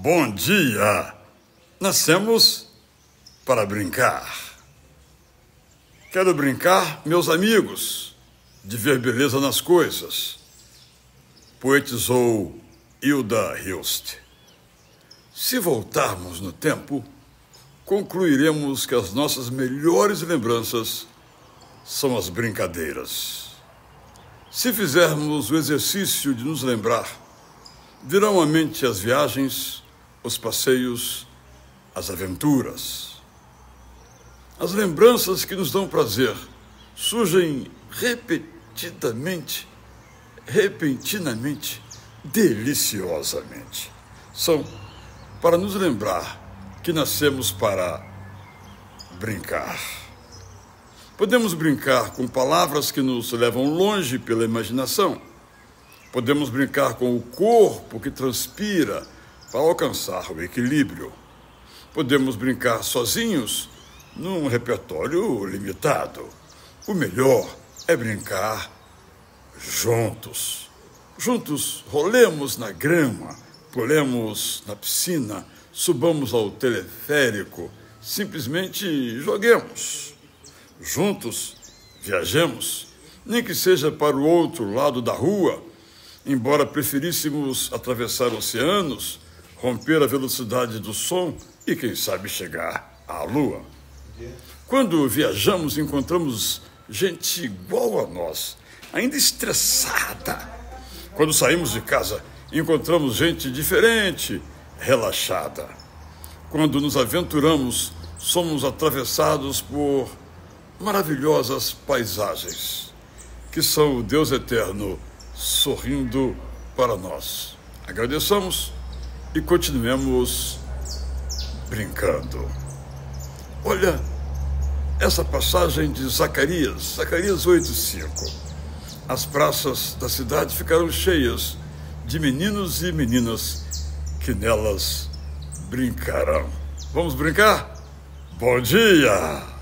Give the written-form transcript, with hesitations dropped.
Bom dia! Nascemos para brincar. Quero brincar, meus amigos, de ver beleza nas coisas, poetizou Hilda Hilst. Se voltarmos no tempo, concluiremos que as nossas melhores lembranças são as brincadeiras. Se fizermos o exercício de nos lembrar, virão à mente as viagens, os passeios, as aventuras. As lembranças que nos dão prazer surgem repentinamente, deliciosamente. São para nos lembrar que nascemos para brincar. Podemos brincar com palavras que nos levam longe pela imaginação. Podemos brincar com o corpo que transpira para alcançar o equilíbrio. Podemos brincar sozinhos num repertório limitado. O melhor é brincar juntos. Juntos rolemos na grama, pulemos na piscina, subamos ao teleférico, simplesmente joguemos. Juntos viajemos, nem que seja para o outro lado da rua, embora preferíssemos atravessar oceanos, romper a velocidade do som e, quem sabe, chegar à lua. Quando viajamos, encontramos gente igual a nós, ainda estressada. Quando saímos de casa, encontramos gente diferente, relaxada. Quando nos aventuramos, somos atravessados por maravilhosas paisagens, que são o Deus eterno sorrindo para nós. Agradeçamos e continuemos brincando. Olha essa passagem de Zacarias 8:5. As praças da cidade ficaram cheias de meninos e meninas que nelas brincarão. Vamos brincar? Bom dia!